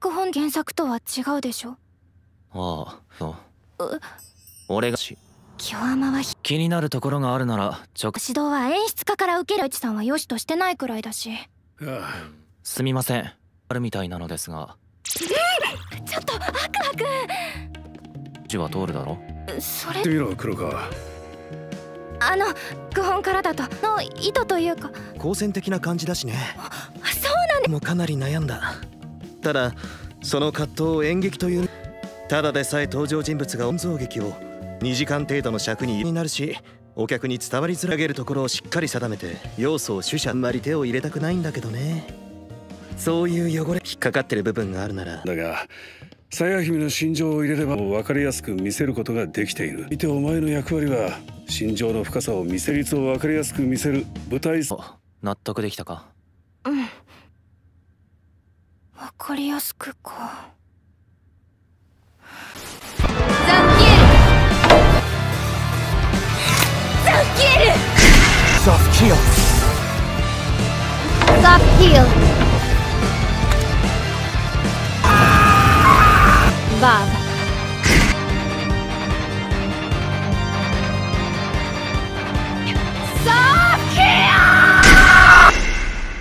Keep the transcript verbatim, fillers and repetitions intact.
脚本原作とは違うでしょ。 ああ、そう。俺がし清山は気になるところがあるなら直指導は演出家から受ける。内さんは良しとしてないくらいだし。 すみません、あるみたいなのですが。 ちょっとアクアくん。 字は通るだろ。 それ見ろ黒川。 あの脚本からだとの意図というか好戦的な感じだしね。 そうなんでもうかなり悩んだ。ただその葛藤を演劇というただでさえ登場人物が音像劇をにじかん程度の尺になるし、お客に伝わりづらげるところをしっかり定めて要素を取捨あんまり手を入れたくないんだけどね。そういう汚れ引っかかってる部分があるなら。 だがさや姫の心情を入れれば分かりやすく見せることができている。見てお前の役割は心情の深さを見せ率を分かりやすく見せる舞台。 納得できたか。 うん、分かりやすくか。ザッキールザッキールザフキルザッキールバー